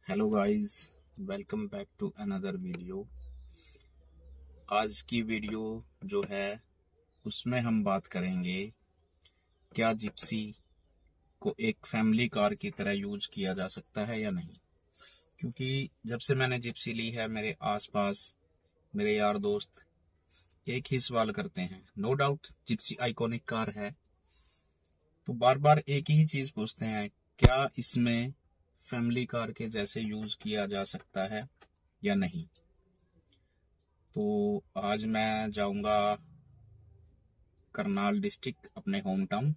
Hello guys, welcome back to another video. आज की video जो है उसमें हम बात करेंगे क्या जिप्सी को एक फैमिली कार की तरह यूज किया जा सकता है या नहीं। क्योंकि जब से मैंने जिप्सी ली है मेरे आसपास मेरे यार दोस्त एक ही सवाल करते हैं। No doubt Gypsy iconic car है, तो बार बार एक ही चीज पूछते हैं, क्या इसमें फैमिली कार के जैसे यूज किया जा सकता है या नहीं। तो आज मैं जाऊंगा करनाल डिस्ट्रिक्ट, अपने होम टाउन।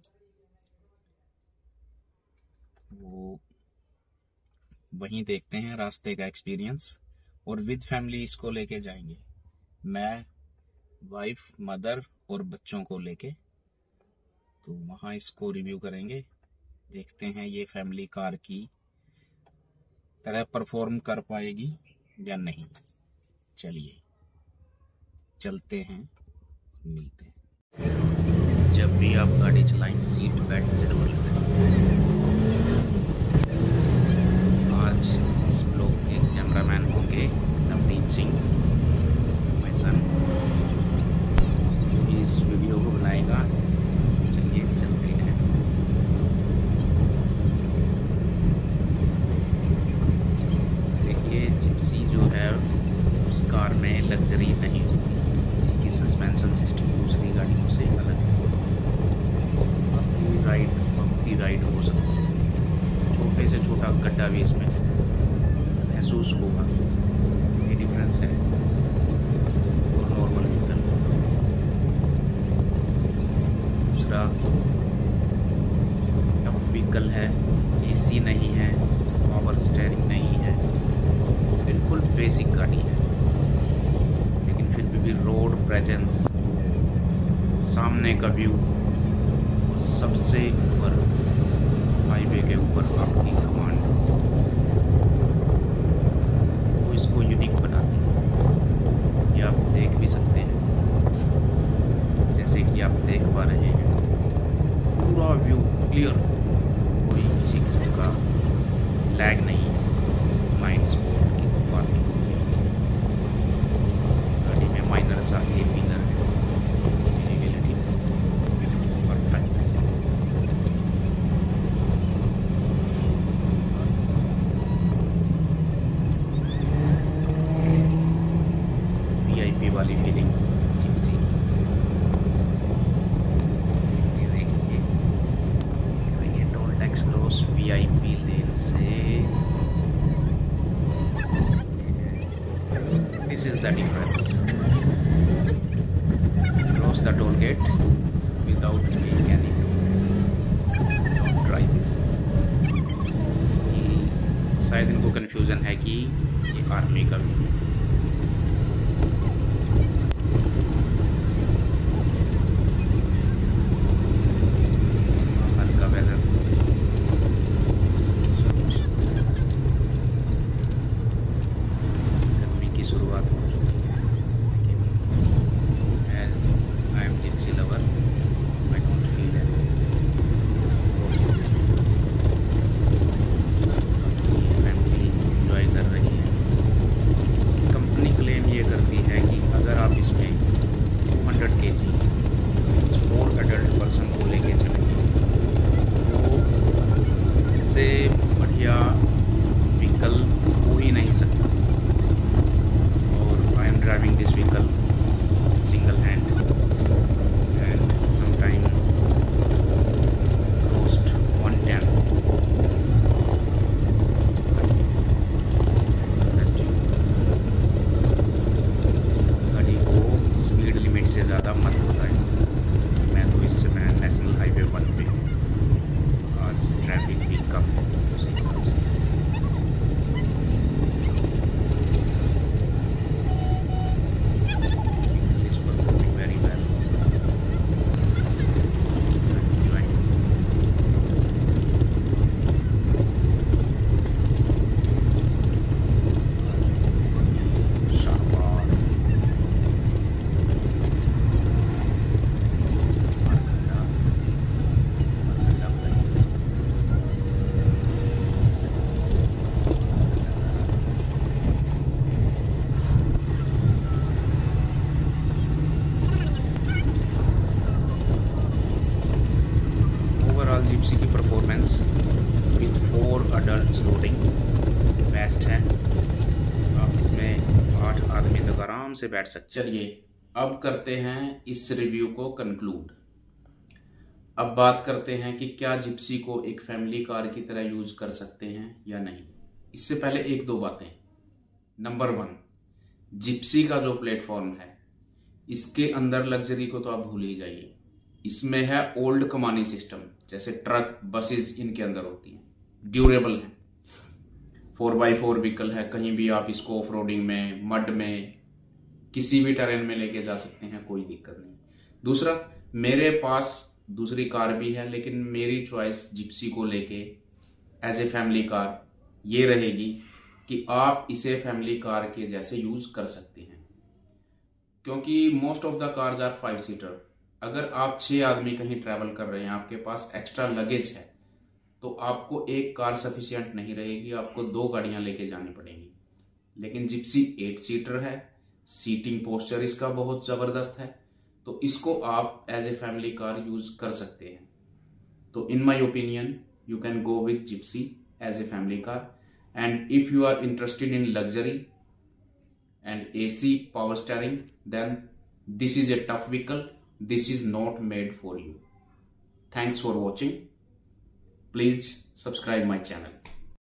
वो वहीं देखते हैं रास्ते का एक्सपीरियंस, और विद फैमिली इसको लेके जाएंगे। मैं, वाइफ, मदर और बच्चों को लेके, तो वहां इसको रिव्यू करेंगे। देखते हैं ये फैमिली कार की तरह परफॉर्म कर पाएगी या नहीं। चलिए चलते हैं, मिलते हैं। जब भी आप गाड़ी चलाएं सीट बेल्ट जरूर लगाएं। आज इस ब्लॉग के कैमरामैन होंगे नवनीत सिंह, माय सन, जो भी इस वीडियो को बनाएगा। चलिए चलते हैं। देखिए जिप्सी जो है उस कार में लग्जरी नहीं होती, इसकी सस्पेंशन सिस्टम दूसरी गाड़ियों से अलग है। आपकी राइड हो सकती है, छोटे से छोटा गड्ढा भी इसमें महसूस होगा। ये डिफरेंस है और नॉर्मल व्हीकल। दूसरा, टफ व्हीकल है, एसी नहीं है, पावर स्टीयरिंग नहीं है, बिल्कुल बेसिक गाड़ी है। लेकिन फिर भी रोड प्रेजेंस, सामने का व्यू और सबसे ऊपर हाईवे के ऊपर आपकी कमांड, वो इसको यूनिक बनाती है। ये आप देख भी सकते हैं, जैसे कि आप देख पा रहे हैं, पूरा व्यू क्लियर, कोई किसी किस्म का लैग नहीं है। माइंड स्पोर्ट की बात नहीं होती है। गाड़ी में माइनर सा पिलर है, विजिबिलिटी परफेक्ट है। वीआईपी वाली फीलिंग जिप्सी। ये देखिए, ये toll tax cross VIP lane से। This is the difference. Cross the toll gate without paying any toll. Don't try this. शायद इनको कंफ्यूजन है कि ये आर्मी का भी है। हल्का वेदर, शुरुआत हो चुकी है। लेकिन as I am Gypsy lover, I don't feel है। फैमिली एंजॉय कर रही है। जिप्सी की performance with 4 adult loading best है। आप इसमें 8 आदमी तक आराम से बैठ सकते। चलिए अब करते हैं इस रिव्यू को कंक्लूड। अब बात करते हैं कि क्या जिप्सी को एक फैमिली कार की तरह यूज कर सकते हैं या नहीं। इससे पहले एक दो बातें। नंबर 1, जिप्सी का जो प्लेटफॉर्म है इसके अंदर लग्जरी को तो आप भूल ही जाइए। इसमें है ओल्ड कमानी सिस्टम, जैसे ट्रक बसेस इनके अंदर होती हैं। ड्यूरेबल है, 4x4 व्हीकल है, कहीं भी आप इसको ऑफ रोडिंग में, मड में, किसी भी टेरेन में लेके जा सकते हैं, कोई दिक्कत नहीं। दूसरा, मेरे पास दूसरी कार भी है, लेकिन मेरी चॉइस जिप्सी को लेके एज ए फैमिली कार ये रहेगी कि आप इसे फैमिली कार के जैसे यूज कर सकते हैं, क्योंकि most of the cars are 5 seater. अगर आप 6 आदमी कहीं ट्रैवल कर रहे हैं, आपके पास एक्स्ट्रा लगेज है, तो आपको एक कार सफिशिएंट नहीं रहेगी, आपको 2 गाड़ियां लेके जानी पड़ेंगी। लेकिन जिप्सी 8 सीटर है, सीटिंग पोस्चर इसका बहुत जबरदस्त है, तो इसको आप as a family car use कर सकते हैं। तो in my opinion you can go with Gypsy as a family car, and if you are interested in luxury and AC power steering, then this is a tough vehicle. This is not made for you. Thanks for watching. Please subscribe my channel.